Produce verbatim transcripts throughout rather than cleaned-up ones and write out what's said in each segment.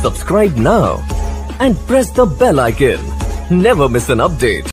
Subscribe now and press the bell icon. Never miss an update.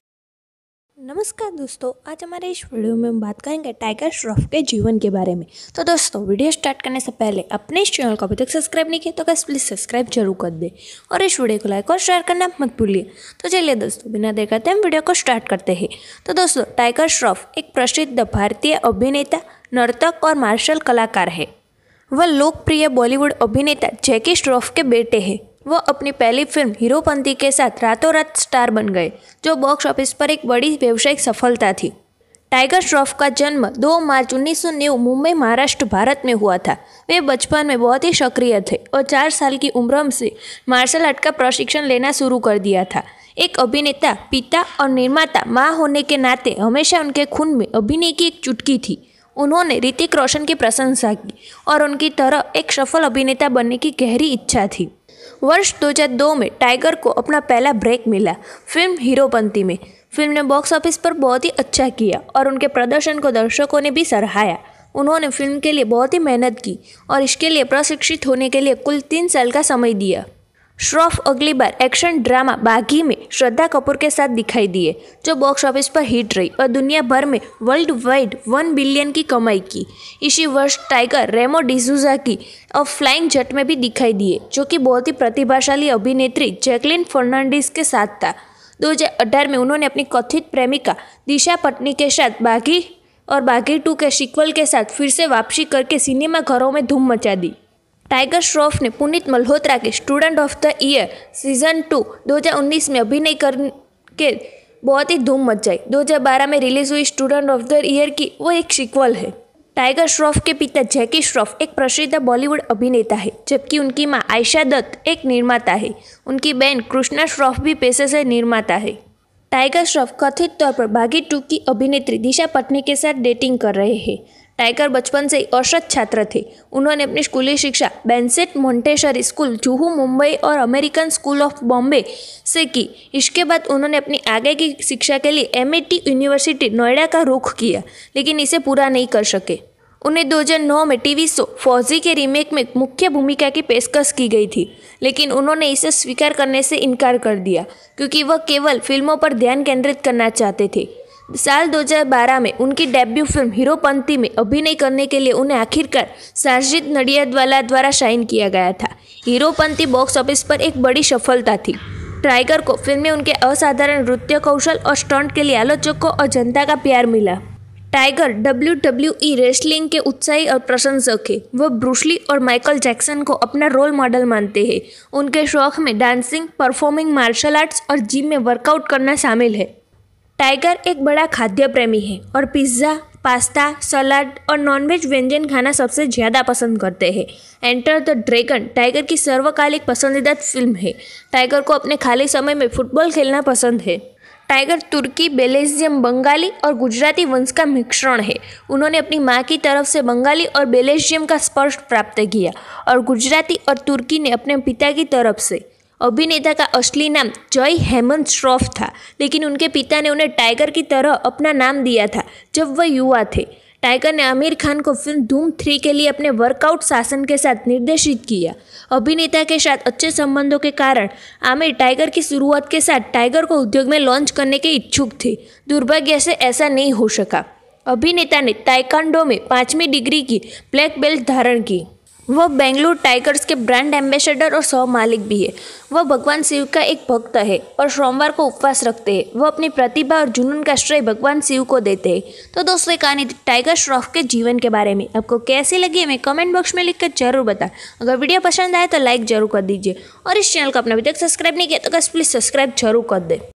नमस्कार दोस्तों, आज हमारे इस वीडियो में हम बात करेंगे टाइगर श्रॉफ के जीवन के बारे में। तो दोस्तों, वीडियो स्टार्ट करने से पहले अपने इस चैनल को अभी तक सब्सक्राइब नहीं किया तो गाइस प्लीज़ सब्सक्राइब जरूर कर दे और इस वीडियो को लाइक और शेयर करना मत भूलिए। तो चलिए दोस्तों, बिना देर करते हम वीडियो को स्टार्ट करते हैं। तो दोस्तों, टाइगर श्रॉफ एक प्रसिद्ध भारतीय अभिनेता, नर्तक और मार्शल कलाकार है। वह लोकप्रिय बॉलीवुड अभिनेता जैकी श्रॉफ के बेटे हैं। वह अपनी पहली फिल्म हीरोपंती के साथ रातों रात स्टार बन गए, जो बॉक्स ऑफिस पर एक बड़ी व्यावसायिक सफलता थी। टाइगर श्रॉफ का जन्म दो मार्च उन्नीस सौ नब्बे मुंबई, महाराष्ट्र, भारत में हुआ था। वे बचपन में बहुत ही सक्रिय थे और चार साल की उम्र से मार्शल आर्ट का प्रशिक्षण लेना शुरू कर दिया था। एक अभिनेता, पिता और निर्माता माँ होने के नाते हमेशा उनके खून में अभिनय की एक चुटकी थी। उन्होंने ऋतिक रोशन की प्रशंसा की और उनकी तरह एक सफल अभिनेता बनने की गहरी इच्छा थी। वर्ष दो हज़ार दो में टाइगर को अपना पहला ब्रेक मिला फिल्म हीरोपंती में। फिल्म ने बॉक्स ऑफिस पर बहुत ही अच्छा किया और उनके प्रदर्शन को दर्शकों ने भी सराहाया। उन्होंने फिल्म के लिए बहुत ही मेहनत की और इसके लिए प्रशिक्षित होने के लिए कुल तीन साल का समय दिया। श्रॉफ अगली बार एक्शन ड्रामा बागी में श्रद्धा कपूर के साथ दिखाई दिए, जो बॉक्स ऑफिस पर हिट रही और दुनिया भर में वर्ल्ड वाइड वन बिलियन की कमाई की। इसी वर्ष टाइगर रेमो डिसूजा की और फ्लाइंग जट में भी दिखाई दिए, जो कि बहुत ही प्रतिभाशाली अभिनेत्री जैकलिन फर्नांडिस के साथ था। दो हज़ार अठारह में उन्होंने अपनी कथित प्रेमिका दिशा पटनी के साथ बागी और बागी टू के सीक्वल के साथ फिर से वापसी करके सिनेमा घरों में धूम मचा दी। टाइगर श्रॉफ ने पुनीत मल्होत्रा के student of the year season two दो हज़ार उन्नीस में अभिनय करके बहुत ही धूम मचाई। दो हज़ार बारह में रिलीज हुई स्टूडेंट ऑफ द ईयर की वो एक सीक्वल है। टाइगर श्रॉफ के पिता जैकी श्रॉफ एक प्रसिद्ध बॉलीवुड अभिनेता है, जबकि उनकी मां आयशा दत्त एक निर्माता है। उनकी बहन कृष्णा श्रॉफ भी पेशे से निर्माता है। टाइगर श्रॉफ कथित तौर पर बागी टू की अभिनेत्री दिशा पटनी के साथ डेटिंग कर रहे हैं। टाइगर बचपन से ही औसत छात्र थे। उन्होंने अपनी स्कूली शिक्षा Besant Montessori school, Juhu, Mumbai और अमेरिकन स्कूल ऑफ बॉम्बे से की। इसके बाद उन्होंने अपनी आगे की शिक्षा के लिए M I T university Noida का रुख किया, लेकिन इसे पूरा नहीं कर सके। उन्हें दो हज़ार नौ में टीवी शो फौजी के रीमेक में मुख्य भूमिका की पेशकश की गई थी, लेकिन उन्होंने इसे स्वीकार करने से इनकार कर दिया क्योंकि वह केवल फिल्मों पर ध्यान केंद्रित करना चाहते थे। साल दो हज़ार बारह में उनकी डेब्यू फिल्म हीरोपंती में अभिनय करने के लिए उन्हें आखिरकार साजिद नडियादवाला द्वारा साइन किया गया था। हीरोपंती बॉक्स ऑफिस पर एक बड़ी सफलता थी। टाइगर को फिल्म में उनके असाधारण नृत्य कौशल और स्टंट के लिए आलोचकों और जनता का प्यार मिला। Tiger W W E wrestling के उत्साही और प्रशंसक है। वह ब्रूस ली और माइकल जैक्सन को अपना रोल मॉडल मानते हैं। उनके शौक में डांसिंग, परफॉर्मिंग, मार्शल आर्ट्स और जिम में वर्कआउट करना शामिल है। टाइगर एक बड़ा खाद्य प्रेमी है और पिज़्ज़ा, पास्ता, सलाद और नॉनवेज व्यंजन खाना सबसे ज़्यादा पसंद करते हैं। एंटर द ड्रैगन टाइगर की सर्वकालिक पसंदीदा फिल्म है। टाइगर को अपने खाली समय में फुटबॉल खेलना पसंद है। टाइगर तुर्की, बेल्जियम, बंगाली और गुजराती वंश का मिश्रण है। उन्होंने अपनी माँ की तरफ से बंगाली और बेल्जियम का स्पर्श प्राप्त किया और गुजराती और तुर्की ने अपने पिता की तरफ से। अभिनेता का असली नाम जॉय हेमंत श्रॉफ था, लेकिन उनके पिता ने उन्हें टाइगर की तरह अपना नाम दिया था जब वह युवा थे। टाइगर ने आमिर खान को फिल्म धूम थ्री के लिए अपने वर्कआउट शासन के साथ निर्देशित किया। अभिनेता के साथ अच्छे संबंधों के कारण आमिर टाइगर की शुरुआत के साथ टाइगर को उद्योग में लॉन्च करने के इच्छुक थे। दुर्भाग्य से ऐसा नहीं हो सका। अभिनेता ने ताइक्वांडो में पाँचवीं डिग्री की ब्लैक बेल्ट धारण की। वह बेंगलुरु टाइगर्स के ब्रांड एम्बेसडर और सह मालिक भी है। वह भगवान शिव का एक भक्त है और सोमवार को उपवास रखते हैं। वह अपनी प्रतिभा और जुनून का श्रेय भगवान शिव को देते हैं। तो दोस्तों, कहानी टाइगर श्रॉफ के जीवन के बारे में आपको कैसी लगी हमें कमेंट बॉक्स में लिखकर जरूर बताएं। अगर वीडियो पसंद आए तो लाइक जरूर कर दीजिए और इस चैनल को आपने अभी तक सब्सक्राइब नहीं किया तो प्लीज़ सब्सक्राइब जरूर कर दे।